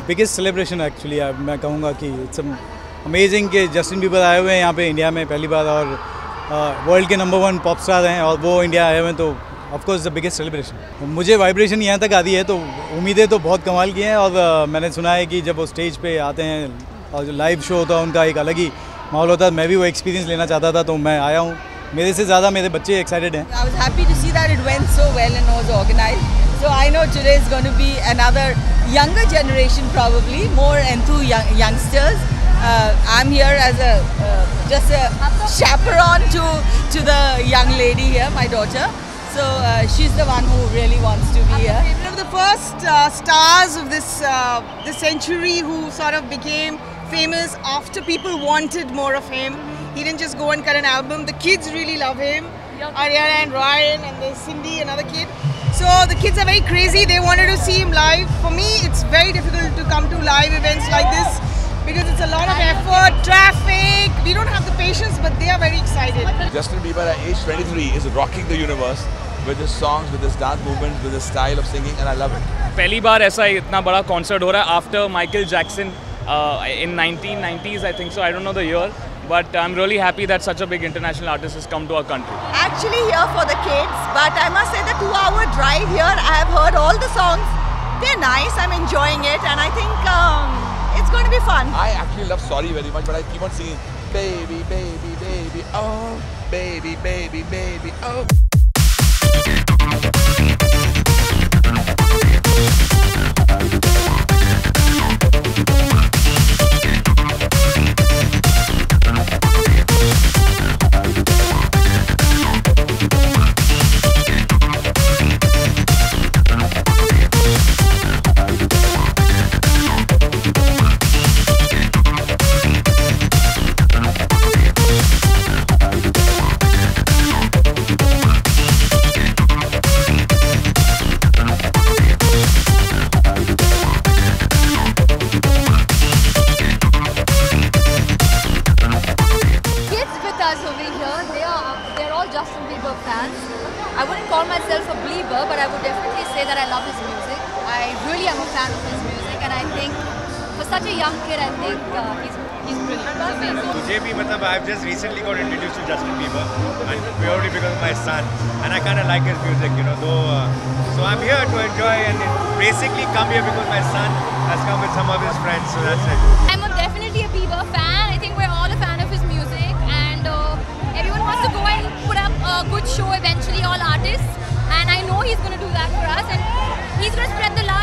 Biggest celebration actually मैं कहूँगा कि इट्स अमेजिंग कि जस्टिन बीबर आए हुए हैं यहाँ पे इंडिया में पहली बार और वर्ल्ड के नंबर 1 पॉप स्टार हैं और वो इंडिया आए हुए हैं, तो ऑफकोर्स द बिगेस्ट सेलिब्रेशन। मुझे वाइब्रेशन यहाँ तक आती है तो उम्मीदें तो बहुत कमाल की हैं और मैंने सुना है कि जब वो स्टेज पे आते हैं और जो लाइव शो होता है उनका एक अलग ही माहौल होता है। मैं भी वो एक्सपीरियंस लेना चाहता था तो मैं आया हूँ। मेरे से ज़्यादा मेरे बच्चे एक्साइटेड हैं। I was happy to see that it went so well and was organized. So I know today is going to be another younger generation, probably more enthused youngsters. I'm here as just a chaperone to the young lady here, my daughter. So she's the one who really wants to be here. One of the first stars of this century who sort of became famous after people wanted more of him. He didn't just go and cut an album. The kids really love him. Ariana and Ryan and there's Cindy, another kid. So the kids are very crazy. They wanted to see him live. For me, it's very difficult to come to live events like this because it's a lot of effort, traffic. We don't have the patience, but they are very excited. Justin Bieber at age 23 is rocking the universe with his songs, with his dance movements, with his style of singing, and I love it. पहली बार ऐसा इतना बड़ा concert हो रहा है after Michael Jackson in 1990s, I think so. I don't know the year, but I'm really happy that such a big international artist has come to our country. Actually here for the kids, but I must say the 2-hour drive here, I have heard all the songs. They're nice. I'm enjoying it, and I think it's going to be fun. I actually love Sorry very much, but I keep on singing baby, baby, baby, oh, baby, baby, baby, oh. They're all Justin Bieber fans. I wouldn't call myself a Belieber, but I would definitely say that I love his music. I really am a fan of his music, and I think for such a young kid, I think he's brilliant. He's amazing. मुझे भी मतलब I've just recently got introduced to Justin Bieber, and purely because of my son, and I kind of like his music, you know. Though, so I'm here to enjoy and basically come here because my son has come with some of his friends, so that's it. I'm definitely a Bieber fan. I think we're all a fan of his music, and everyone wants to go and put up a good show eventually, all artists, and I know he's going to do that for us, and he's going to spread the love.